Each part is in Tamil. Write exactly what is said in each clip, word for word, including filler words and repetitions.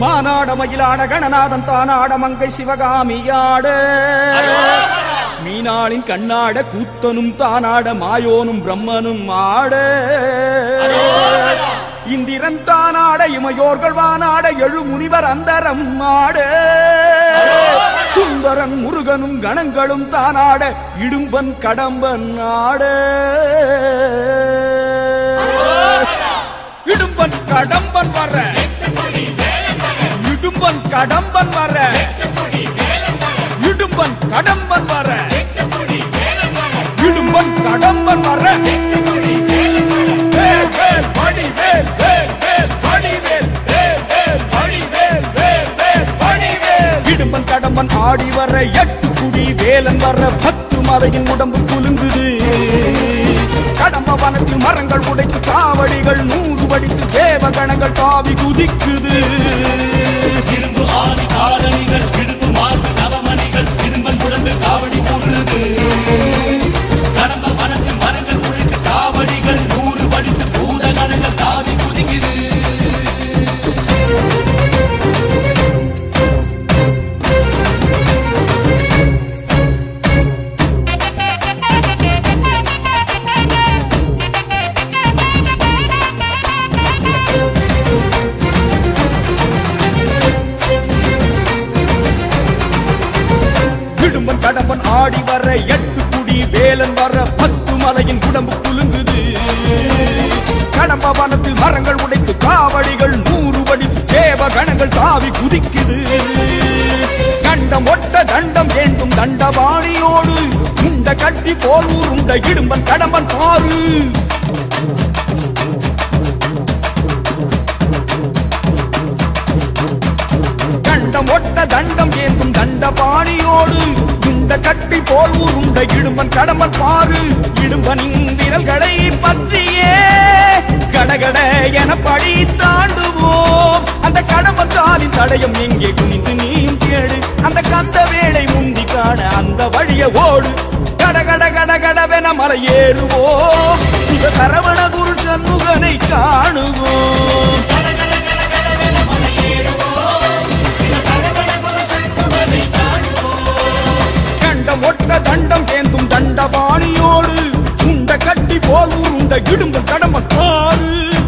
மானாட மயிலாட கணநாதன் தானாட மங்கை சிவகாமியாட மீனாளின் கண்ணாட கூத்தனும் தானாட மாயோனும் பிரம்மனும் ஆட இந்திரன் தானாட இமையோர்கள் வானாட எழு முனிவர் அந்தரம் ஆட சுந்தரன் முருகனும் கணங்களும் தானாட இடும்பன் கடம்பன் ஆட இடும்பன் கடம்பன் வர இடும்பன் கடம்பன் வர இடும்பன் கடம்பன் வர இடும்பன் கடம்பன் வர இடும்பன் கடம்பன் ஆடி வர எட்டு குடி வேலன் வர பத்து மலையின் உடம்பு குலுங்குது கடம்ப வனத்தில் மரங்கள் உடைத்து காவடிகள் நூறு வடித்து தேவ கணங்கள் தாவி குதிக்குது இரும்பு ஆதி காலணிகள் இடுப்பு மார்பு நவமணிகள் இரும்பன் உடம்பில் காவடி ஊர்ந்தது கடம்ப வனத்தில் மரங்கள் உடைத்து காவடிகள் நூறு வடித்து பூத கணங்கள் தாவி குதிக்குது கடம்பன் ஆடி வர எட்டு குடி வேலன் வர பத்து மலையின் உடம்பு குலுங்குது கடம்ப வனத்தில் மரங்கள் உடைத்து காவடிகள் நூறு வடித்து தேவ கணங்கள் தாவி குதிக்குது கண்டம் ஒட்ட தண்டம் வேண்டும் தண்டபாணியோடு உண்ட கட்டி போல் ஊருண்ட இடும்பன் கடம்பன் பாரு கண்டம் ஒட்ட தண்டம் ஏந்தும் தண்டபாணியோடு இந்த கட்டி போல் ஊருண்ட இடும்பன் கடம்பன் பாரு இடும்பனின் விரல்களை பற்றியே கடகட என படி தாண்டுவோம் அந்த கடம்பன் தாலின் தடயம் எங்கே குனிந்து நீயும் தேடு அந்த கந்த வேளை முந்தி காண அந்த வழிய ஓடு கடகட கடகடவென மலை ஏறுவோம் சிவ சரவண குரு சண்முகனை காணுவோம் ஒட்ட தண்டம் ஏந்தும் தண்டபாணியோடு உண்ட கட்டி போல் உண்ட இடும்பு கடம்பன் பாரு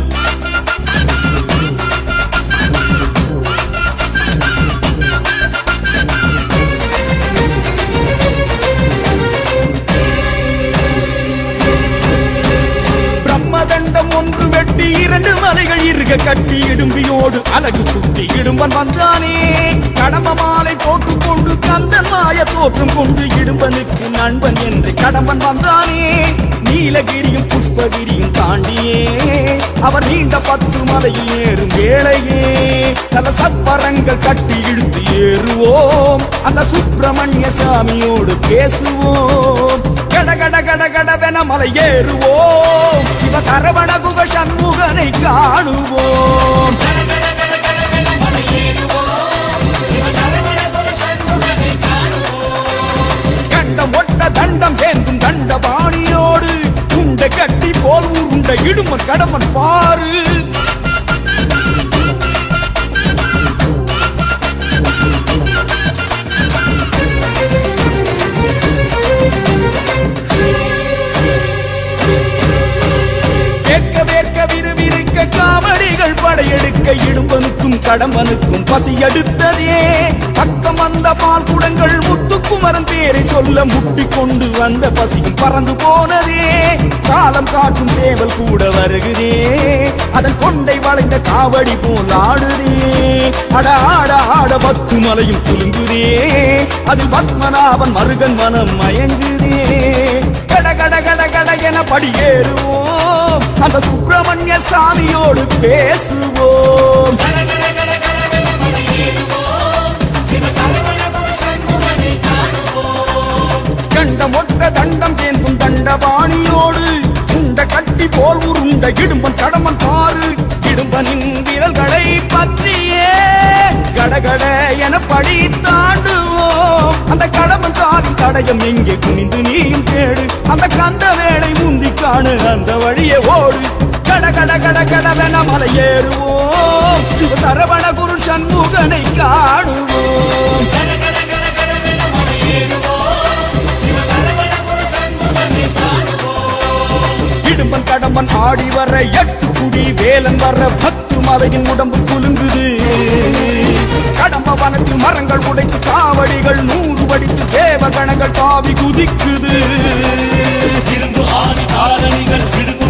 பிரம்மதண்டம் ஒன்று வெட்டி இரண்டு மலைகள் இருக கட்டி இடும்பியோடு அழகு குட்டி இடும்பன் வந்தானே கடம்ப மாலை போட்டுக் கொண்டு கந்தன் மாய தோற்றம் கொண்டு இடும்பனுக்கு நண்பன் என்று கடம்பன் வந்தானே நீலகிரியும் புஷ்பகிரியும் தாண்டியே அவர் நீண்ட பத்து மலையில் ஏறும் வேளையே நல்ல சப்பரங்கள் கட்டி இழுத்து ஏறுவோம் அந்த சுப்பிரமணிய சாமியோடு பேசுவோம் கடகட கடகடவென மலை ஏறுவோம் சிவ சரவண குக சண்முகனை காணுவோம் கண்டம் ஒட்ட தண்டம் ஏந்தும் தண்டபாணியோடு உண்ட கட்டி போல் உண்ட இடும்பன் கடம்பன் பாரு வேர்க்க வேர்க்க விறுவிறுக்க காவடிகள் படையெடுக்க இடும்பனுக்கும் கடம்பனுக்கும் பசி எடுத்ததே பக்கம் வந்த பால் குடங்கள் முத்துக்குமரன் பேரை சொல்ல முட்டி கொண்டு வந்த பசியும் பறந்து போனதே காலம் காட்டும் சேவல் கூட வருகிறே அதன் கொண்டை வளைந்த காவடி போல் ஆடுதே அட ஆட ஆட பத்து மலையும் குலுங்குதே அதில் பத்மநாபன் மருகன் மனம் மயங்குதே கட கட கட கட என படியேறுவோம் அந்த சுப்பிரமணிய சாமியோடு பேசுவோம் கண்டம் ஒட்ட தண்டம் ஏந்தும் தண்டபாணியோடு உண்ட கட்டி போல் உருண்ட இடும்பன் கடம்பன் பாரு இடும்பனின் விரல்களை பற்றியே கடகட என படி தாண்டுவோம் அந்த கடம்பன் தாவின் தடயம் எங்கே குனிந்து நீயும் தேடு அந்த கந்த வேளை முந்தி காணு அந்த வழியே ஓடு கட கட கட கடவென மலை ஏறுவோம் சிவ சரவண குரு சண்முகனை காணுவோம். கர கர கர கரவென மலையேறுவோம். சிவ சரவண குரு சண்முகனை காணுவோம். இடும்பன் கடம்பன் ஆடி வர எட்டு குடி வேலன் வர பத்து மலையின் உடம்பு குலுங்குது. கடம்ப வனத்தில் மரங்கள் உடைத்து காவடிகள் நூறு வடித்து தேவ கணங்கள் தாவி குதிக்குது. இரும்பு ஆணி காலணிகள் விடுப்பு